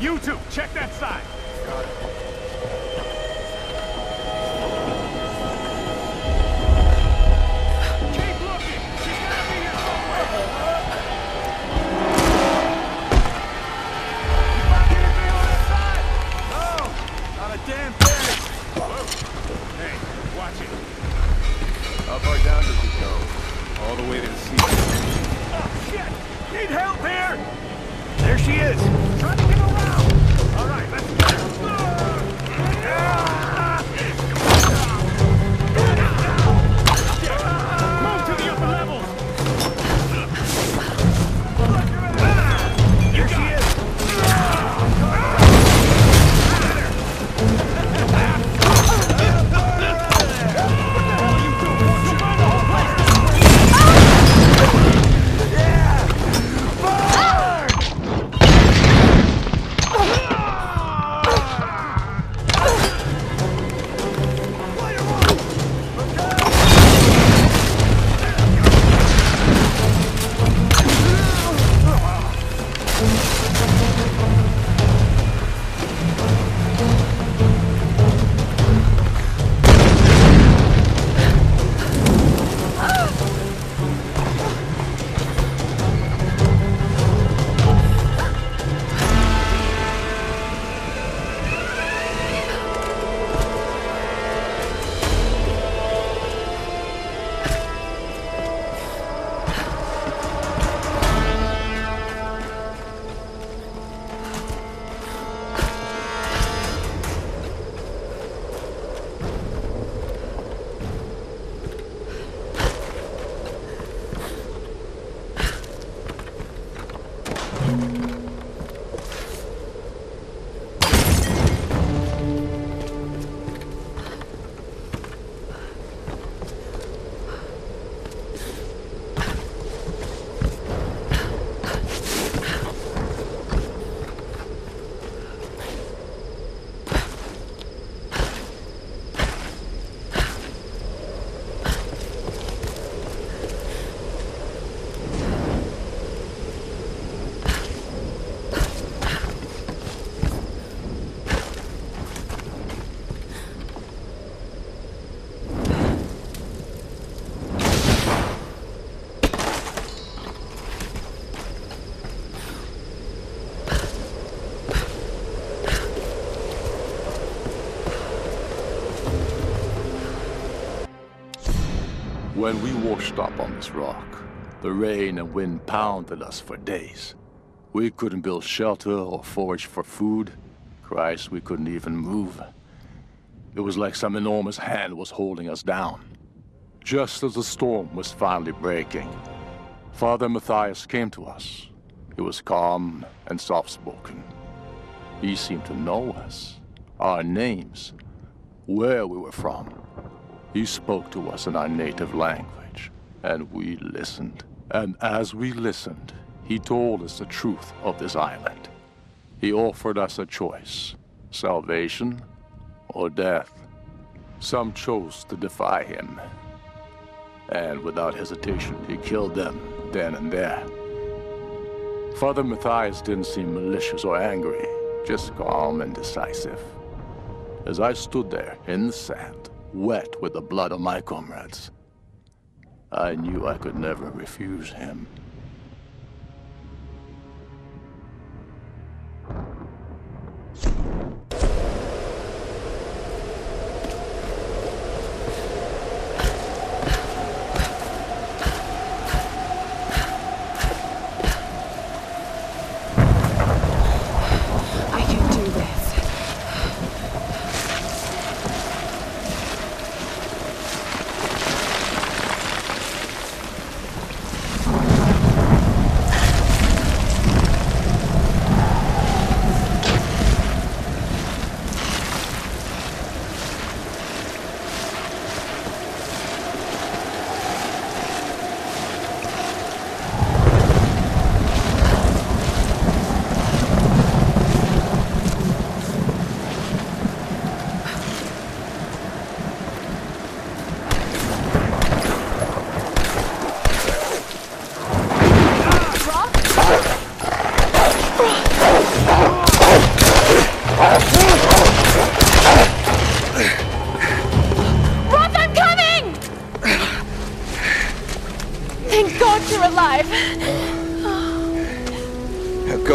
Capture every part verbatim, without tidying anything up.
You two, check that side. Got it. Keep looking. She's gotta be here somewhere. You find anything on that side? No, not a damn thing. Whoa. Hey, watch it. How far down does it go? All the way to the sea. Oh, shit! Need help here! There she is! Trying to get around! All right, let's get her! Move to the upper levels! Here she is! When we washed up on this rock, the rain and wind pounded us for days. We couldn't build shelter or forage for food. Christ, we couldn't even move. It was like some enormous hand was holding us down. Just as the storm was finally breaking, Father Matthias came to us. He was calm and soft-spoken. He seemed to know us, our names, where we were from. He spoke to us in our native language, and we listened. And as we listened, he told us the truth of this island. He offered us a choice, salvation or death. Some chose to defy him, and without hesitation, he killed them then and there. Father Matthias didn't seem malicious or angry, just calm and decisive. As I stood there in the sand, wet with the blood of my comrades, I knew I could never refuse him.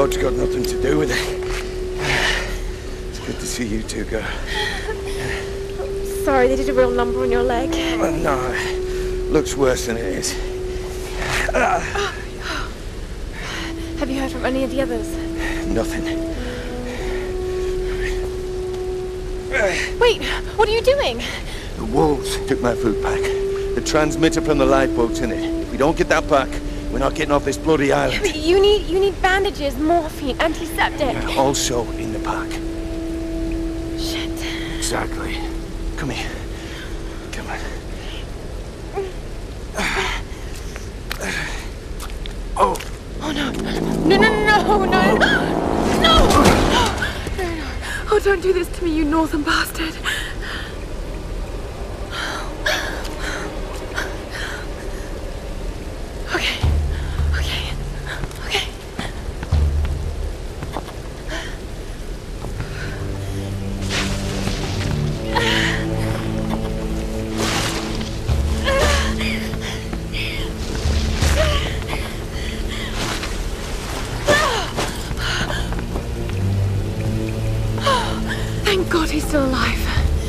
George got nothing to do with it. It's good to see you two, girl. Sorry, they did a real number on your leg. Uh, no, looks worse than it is. Uh, Have you heard from any of the others? nothing. Wait, what are you doing? The wolves took my food pack. The transmitter from the lifeboat's in it. If we don't get that back, we're not getting off this bloody island. But you need you need bandages, morphine, antiseptic. Also in the pack. Shit. Exactly. Come here. Come on. Oh. Oh no. No, no, no, no, no. No! No, no. Oh, don't do this to me, you northern bastard. Okay. Okay. Okay. Thank God he's still alive.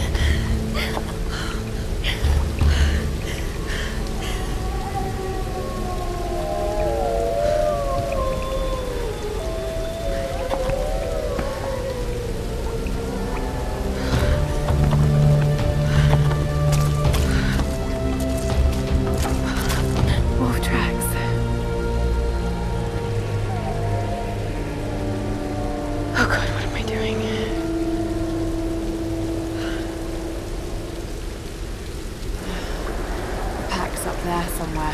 Wolf tracks. Oh God, what am I doing? Pack's up there somewhere.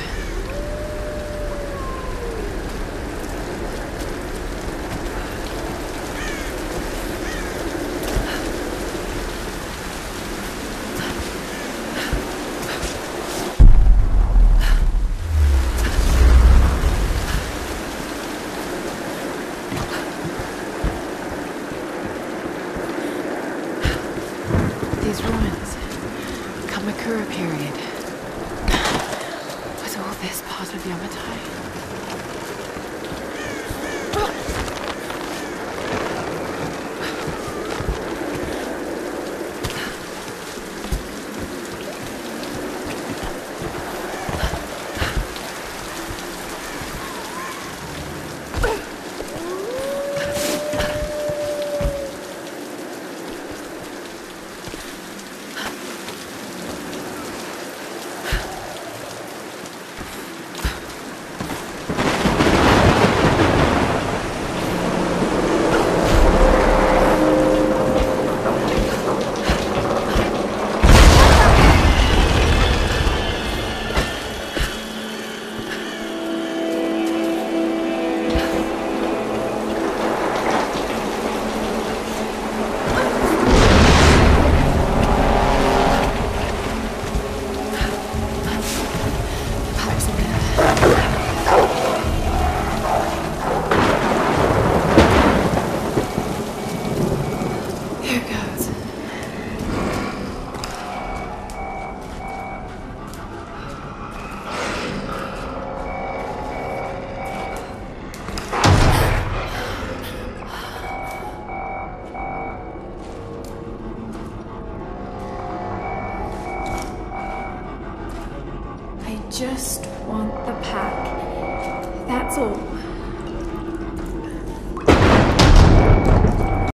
These ruins, Kamakura period. Was all this part of Yamatai? Here goes. I just want the pack. That's all.